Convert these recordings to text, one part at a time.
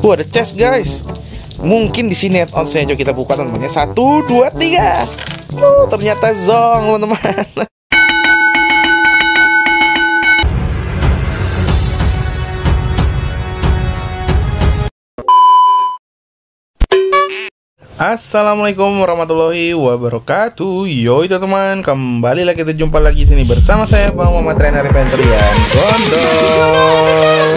Ada chest guys. Mungkin di sini add-onsnya. Coba kita buka teman-teman ya. 1, 2, 3. Ternyata zong teman-teman. Assalamualaikum warahmatullahi wabarakatuh. Yoi teman-teman, kembali lagi kita jumpa lagi sini bersama saya Bang Muhammad Trainer Inventorian Gondol.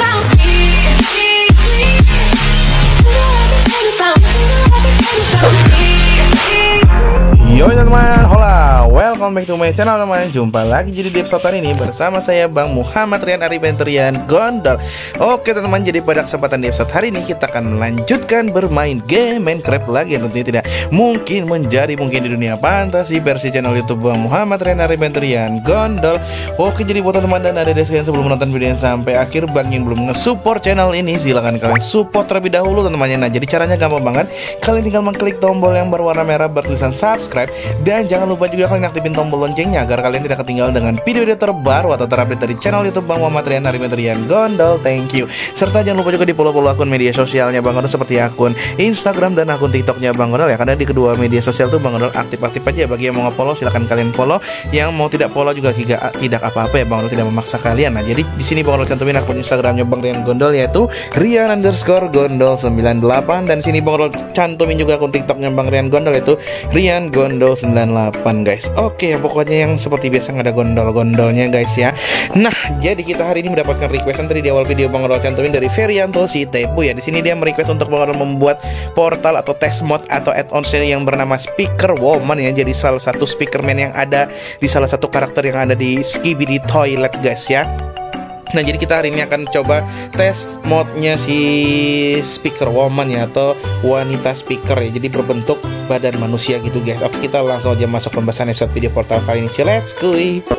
Yo teman-teman, hola, welcome back to my channel teman. Jumpa lagi jadi di episode hari ini bersama saya Bang Muhammad Rian Inventorian Gondol. Oke teman-teman, jadi pada kesempatan di episode hari ini kita akan melanjutkan bermain game Minecraft lagi. Tentunya tidak mungkin di dunia fantasi versi channel YouTube Bang Muhammad Rian Inventorian Gondol. Oke, jadi buat teman-teman dan adik-adik sekalian, sebelum menonton video sampai akhir, Bang yang belum nge-support channel ini, silahkan kalian support terlebih dahulu teman-teman. Nah, jadi caranya gampang banget. Kalian tinggal mengklik tombol yang berwarna merah bertulisan subscribe. Dan jangan lupa juga kalian aktifin tombol loncengnya agar kalian tidak ketinggalan dengan video-video terbaru atau terupdate dari channel YouTube Bang Muhammad Rian Inventorian Gondol. Thank you. Serta jangan lupa juga di follow akun media sosialnya Bang Gondol seperti akun Instagram dan akun TikToknya Bang Gondol ya. Karena di kedua media sosial tuh Bang Gondol aktif-aktif aja. Bagi yang mau nge-follow silahkan kalian follow. Yang mau tidak follow juga tidak apa-apa ya. Bang Gondol tidak memaksa kalian. Nah, jadi di sini Bang Gondol cantumin akun Instagramnya Bang Rian Gondol, yaitu Rian_Gondol98. Dan sini Bang Gondol cantumin juga akun TikToknya Bang Rian Gondol, yaitu Rian Gondol 98 guys. Oke, pokoknya yang seperti biasa nggak ada gondol-gondolnya guys ya. Nah, jadi kita hari ini mendapatkan requestan tadi di awal video Bang Gondol cantumin dari Ferianto si Tepu ya. Di sini dia merequest untuk Bang Gondol membuat portal atau test mod atau add-on yang bernama Speaker Woman ya. Jadi salah satu speakerman yang ada di salah satu karakter yang ada di Skibidi Toilet guys ya. Nah, jadi kita hari ini akan coba tes modnya si Speaker Woman ya, atau wanita speaker ya. Jadi berbentuk badan manusia gitu guys. Oke, kita langsung aja masuk pembahasan episode video portal kali ini. Let's go.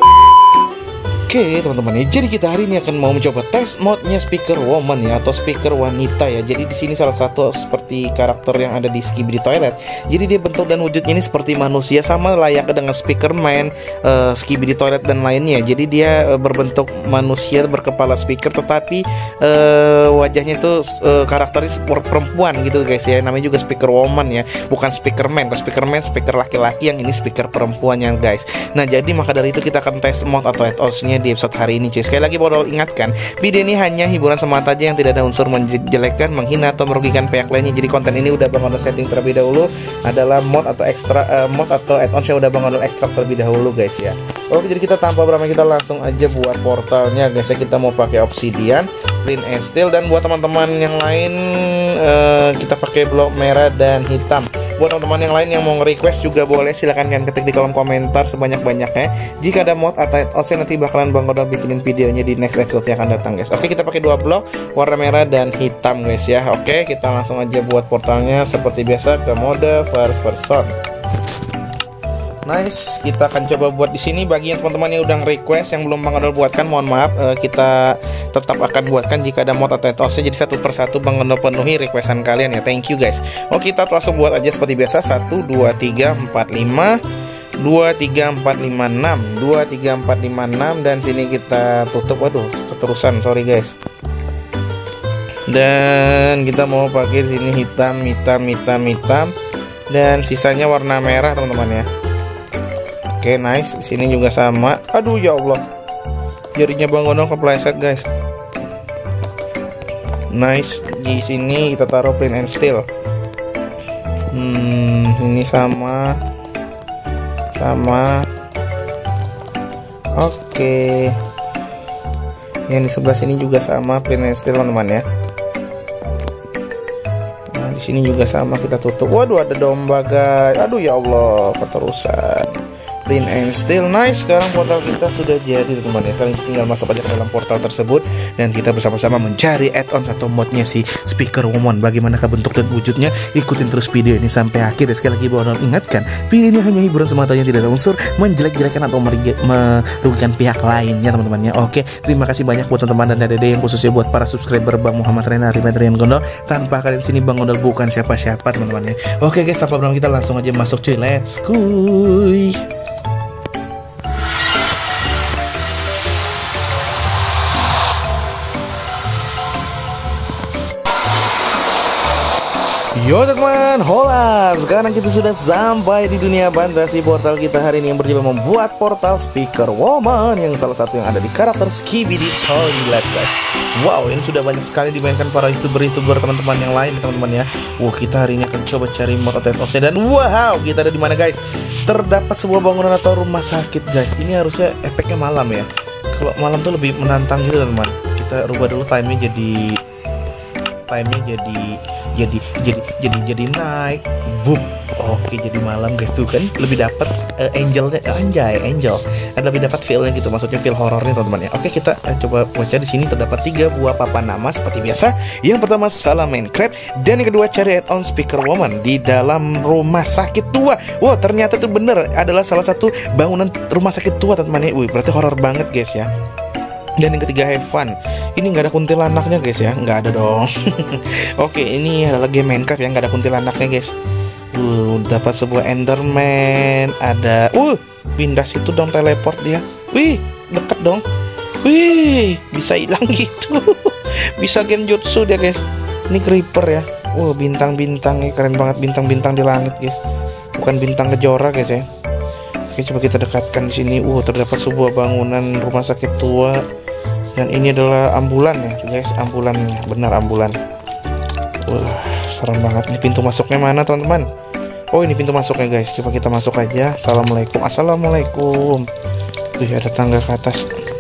Oke teman-teman ya, jadi kita hari ini akan mau mencoba tes modnya Speaker Woman ya, atau speaker wanita ya. Jadi di sini salah satu seperti karakter yang ada di Skibidi Toilet. Jadi dia bentuk dan wujudnya ini seperti manusia, sama layaknya dengan Speakerman, Skibidi Toilet dan lainnya. Jadi dia berbentuk manusia berkepala speaker, tetapi wajahnya itu karakteris perempuan gitu guys ya. Namanya juga Speaker Woman ya, bukan Speakerman. Kalau Speakerman speaker laki-laki, yang ini speaker perempuan ya guys. Nah, jadi maka dari itu kita akan tes mod atau add-onsnya di episode hari ini cuy. Sekali lagi Bang ingatkan, video ini hanya hiburan semata aja yang tidak ada unsur menjelekkan, menghina atau merugikan pihak lainnya. Jadi konten ini udah Bang setting terlebih dahulu adalah mod atau ekstra mod atau add-ons yang udah Bang ekstrak terlebih dahulu guys ya. Oke, jadi kita tanpa berlama kita langsung aja buat portalnya guys ya. Kita mau pakai obsidian, flint and steel, dan buat teman-teman yang lain kita pakai blok merah dan hitam. Buat teman-teman yang lain yang mau nge-request juga boleh, silahkan kalian ketik di kolom komentar sebanyak-banyaknya. Jika ada mod atau add-ons nanti bakalan Bang Gondol bikinin videonya di next episode yang akan datang guys. Oke, kita pakai dua blok warna merah dan hitam guys ya. Oke, kita langsung aja buat portalnya seperti biasa ke mode first person. Nice, kita akan coba buat di sini. Bagi yang teman-teman yang udah request yang belum Bang Gondol buatkan, mohon maaf, kita tetap akan buatkan jika ada mod atau add-onsnya. Jadi satu persatu Bang Gondol penuhi requestan kalian ya. Thank you guys. Oke, kita langsung buat aja seperti biasa. 1 2 3 4 5 2 3 4 5 6 2 3 4 5 6, dan sini kita tutup. Waduh, keterusan, sorry guys. Dan kita mau pakai sini hitam, dan sisanya warna merah teman-teman ya. Oke, nice. Di sini juga sama. Aduh ya Allah, jarinya Bang Gondol kepleset guys. Nice. Di sini kita taruh flint and steel. Ini sama. Oke. Yang di sebelah sini juga sama flint and steel teman-teman ya. Nah, di sini juga sama, kita tutup. Waduh, ada domba guys. Aduh ya Allah, keterusan. Flint and steel. Nice, sekarang portal kita sudah jadi teman-teman ya. Sekarang tinggal masuk aja ke dalam portal tersebut dan kita bersama-sama mencari add-on atau modnya si Speaker Woman. Bagaimanakah bentuk dan wujudnya? Ikutin terus video ini sampai akhir. Dan sekali lagi Bang ingatkan, video ini hanya hiburan semata, yang tidak ada unsur menjelek-jelekan atau merugikan pihak lainnya teman-teman ya. Oke, terima kasih banyak buat teman-teman dan adik-adik yang khususnya buat para subscriber Bang Muhammad Rian Inventorian Gondol. Tanpa kalian sini Bang Gondol bukan siapa-siapa teman-teman ya. Oke guys, tanpa berlama kita langsung aja masuk cuy. Let's go. Yo teman, hola. Sekarang kita sudah sampai di dunia fantasi. Portal kita hari ini yang berjudul membuat portal Speaker Woman, yang salah satu yang ada di karakter Skibidi Toilet, guys. Wow, ini sudah banyak sekali dimainkan para youtuber teman-teman yang lain, teman-teman ya. Wah, kita hari ini akan coba cari mod OTS-nya. Dan wow, kita ada di mana, guys? Terdapat sebuah bangunan atau rumah sakit, guys. Ini harusnya efeknya malam ya. Kalau malam tuh lebih menantang gitu, teman-teman. Kita rubah dulu time-nya jadi naik, boom. Oke, jadi malam guys, tuh kan lebih dapat angelnya, angel ada lebih dapat feelnya gitu, maksudnya feel horornya teman-teman ya. Oke, kita coba baca di sini. Terdapat 3 buah papan nama seperti biasa. Yang pertama salam Minecraft, dan yang kedua cari add-on Speaker Woman di dalam rumah sakit tua. Wow, ternyata itu bener adalah salah satu bangunan rumah sakit tua teman-teman ya. Wih, berarti horor banget guys ya. Dan yang ketiga have fun. Ini nggak ada kuntilanaknya guys ya, nggak ada dong. Oke, ini adalah game Minecraft yang nggak ada kuntilanaknya guys. Dapat sebuah Enderman, ada pindah situ dong, teleport dia. Wih, deket dong. Wih, bisa hilang gitu. Bisa genjutsu dia guys. Ini creeper ya. Bintang-bintang nih, keren banget, bintang-bintang di langit guys. Bukan bintang kejora guys ya. Oke, coba kita dekatkan di sini. Terdapat sebuah bangunan rumah sakit tua. Dan ini adalah ambulan ya guys, ambulan, benar ambulan. Serem banget. Ini pintu masuknya mana teman-teman? Oh, ini pintu masuknya guys. Coba kita masuk aja. Assalamualaikum. Assalamualaikum. Tuh, ada tangga ke atas.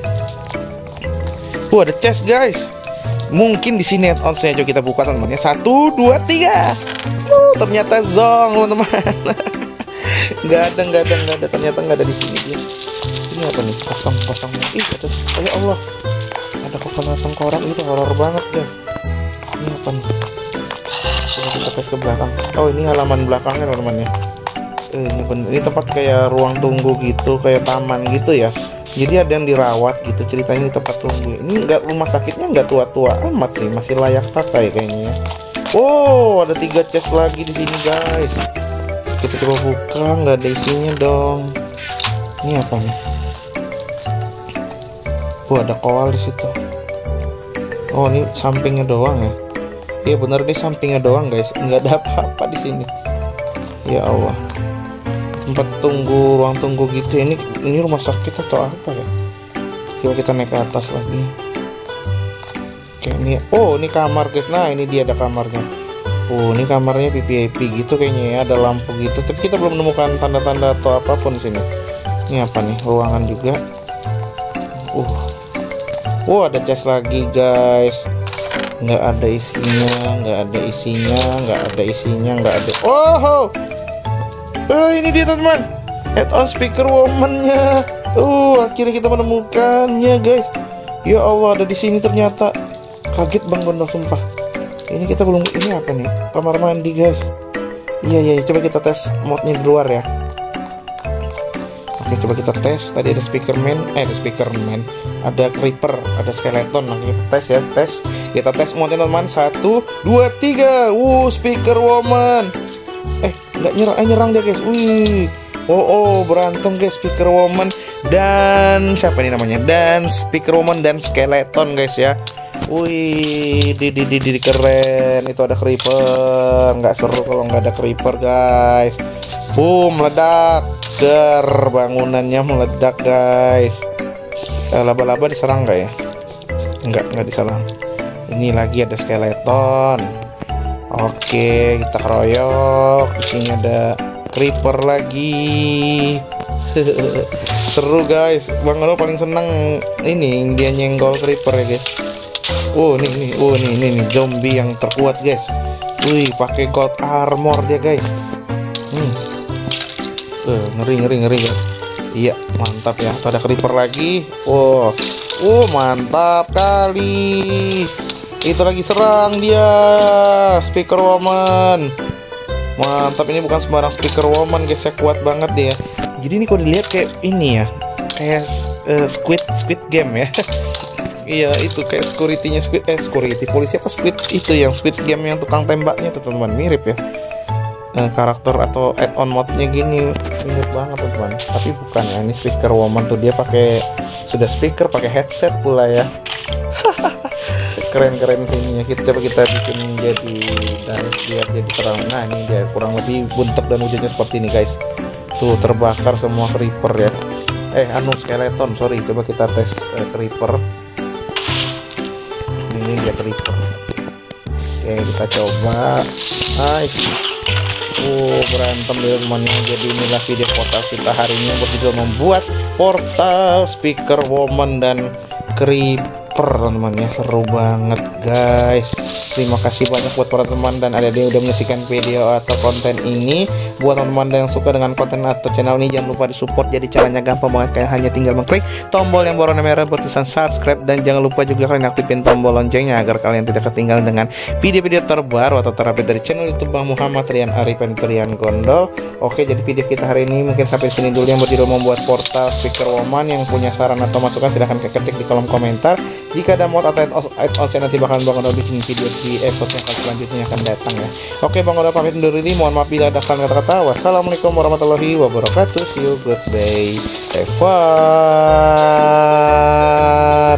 Ada chest guys. Mungkin di sini add-on-nya. Coba kita buka teman-teman ya. 1, 2, 3. Ternyata zong teman-teman. Nggak ada. Ternyata nggak ada di sini dia. Ini apa nih? Kosong. Ada. Ya Allah. Ada kepala tengkorak, itu horor banget guys. Ini apa nih? Coba kita tes ke belakang. Oh, ini halaman belakangnya teman-teman ya. Ini tempat kayak ruang tunggu gitu, kayak taman gitu ya. Jadi ada yang dirawat gitu, ceritanya di tempat tunggu. Ini rumah sakitnya nggak tua-tua amat sih, masih layak pakai kayaknya ya. Ada 3 chest lagi di sini guys. Kita coba buka, nggak ada isinya dong. Ini apa nih? Ada koal di situ. Ini sampingnya doang ya. Iya bener, nih sampingnya doang guys. Nggak ada apa-apa di sini. Ya Allah. Tempat tunggu, ruang tunggu gitu. Ini rumah sakit atau apa ya? Coba kita naik ke atas lagi. Oke, ini. Ini kamar guys. Nah, ini dia ada kamarnya. Ini kamarnya VIP gitu kayaknya ya. Ada lampu gitu. Tapi kita belum menemukan tanda-tanda atau apapun di sini. Ini apa nih? Ruangan juga. Ada chest lagi guys. Nggak ada isinya. Ini dia teman-teman, add-on Speaker Woman-nya. Akhirnya kita menemukannya guys. Ya Allah, ada di sini ternyata. Kaget Bang Gondol sumpah. Ini kita belum, ini apa nih? Kamar mandi guys. Iya, coba kita tes modnya di luar ya. Oke, coba kita tes. Tadi ada Speakerman, ada Creeper, ada Skeleton. Nah, kita tes ya, kita tes modnya teman-teman. 1, 2, 3. Speaker Woman. Nggak nyerang dia guys. Berantem guys, Speaker Woman dan siapa nih namanya? Dan Speaker Woman dan Skeleton guys ya. Keren. Itu ada Creeper. Nggak seru kalau nggak ada Creeper guys. Meledak. Bangunannya meledak guys. Laba-laba diserang nggak ya? Nggak diserang. Ini lagi ada Skeleton. Oke, kita keroyok. Di sini ada Creeper lagi. Seru guys. Bang Gondol paling seneng ini dia nyenggol Creeper ya guys. Ini zombie yang terkuat guys. Pakai gold armor dia guys. Ngeri guys. Iya, mantap ya. Tuh ada Creeper lagi. Mantap kali. Itu lagi serang dia, Speaker Woman. Mantap, ini bukan sembarang Speaker Woman guys, ya kuat banget dia. Jadi ini kalau dilihat kayak ini ya, kayak Squid Game ya. Iya, itu kayak security-nya security polisi apa Squid, itu yang Squid Game yang tukang tembaknya tuh teman-teman, mirip ya. Karakter atau add-on modnya gini mirip banget teman-teman, tapi bukan ya. Ini Speaker Woman tuh dia pakai speaker, pakai headset pula ya. keren-keren sini ya. Kita bikin jadi dan biar jadi terang. Nah ini dia kurang lebih bentuk dan wujudnya seperti ini guys. Tuh terbakar semua creeper ya. Skeleton, sorry. Coba kita tes creeper. Ini dia creeper. Oke, kita coba. Nice. Berantem di rumahnya. Jadi inilah video portal kita hari ini, berjudul membuat portal speaker woman dan creeper, teman-teman ya. Seru banget guys. Terima kasih banyak buat para teman dan adik-adik yang udah menyaksikan video atau konten ini. Buat teman-teman yang suka dengan konten atau channel ini, jangan lupa disupport. Jadi caranya gampang banget, kalian hanya tinggal mengklik tombol yang berwarna merah bertulisan subscribe, dan jangan lupa juga kalian aktifin tombol loncengnya agar kalian tidak ketinggalan dengan video-video terbaru atau terupdate dari channel YouTube Bang Muhammad Rian Arifin Rian Gondol. Oke, jadi video kita hari ini mungkin sampai sini dulu, yang berjudul membuat portal speaker woman. Yang punya saran atau masukan silahkan ketik di kolom komentar. Jika ada mod atau add-on, saya nanti bakal bikin video di episode yang selanjutnya akan datang ya. Oke, Bang Gondol pamit undur diri. Mohon maaf bila ada kesalahan kata-kata. Wassalamualaikum warahmatullahi wabarakatuh. See you, goodbye, have fun.